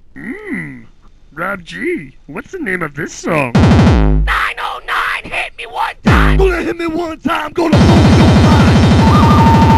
Rob G, what's the name of this song? 909, hit me one time. Gonna hit me one time, gonna blow your mind.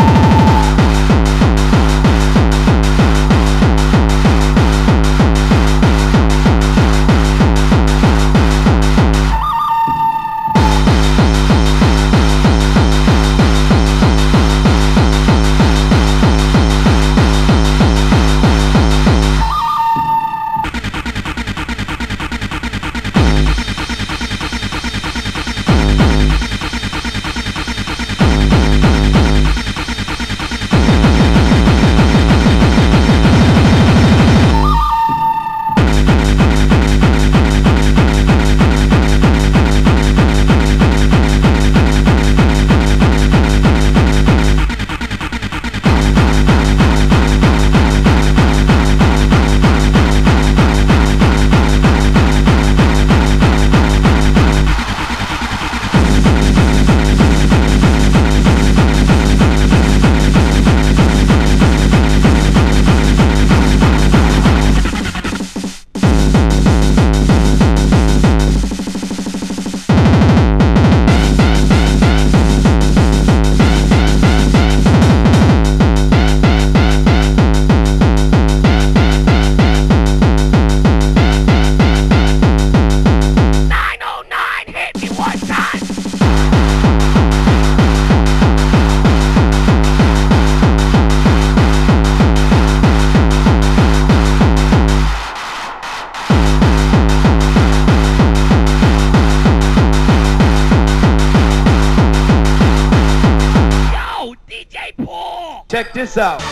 Check this out.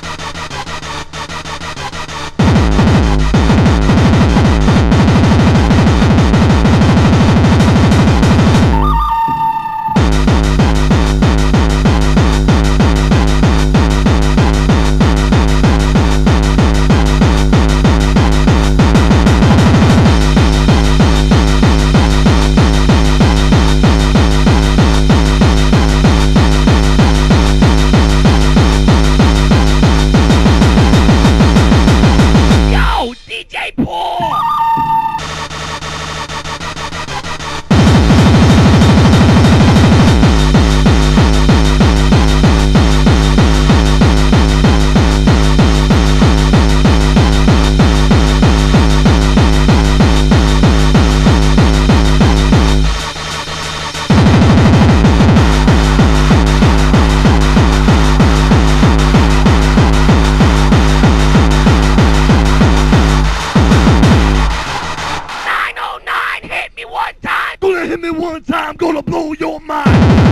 Hit me one time, gonna blow your mind.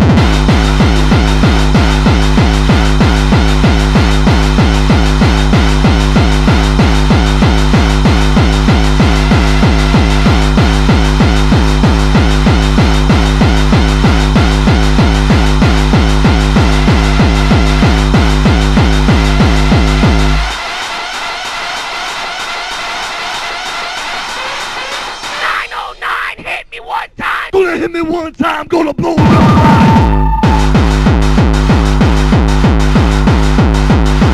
Gonna hit me one time, gonna blow your mind.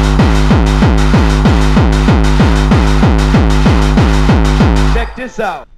Check this out.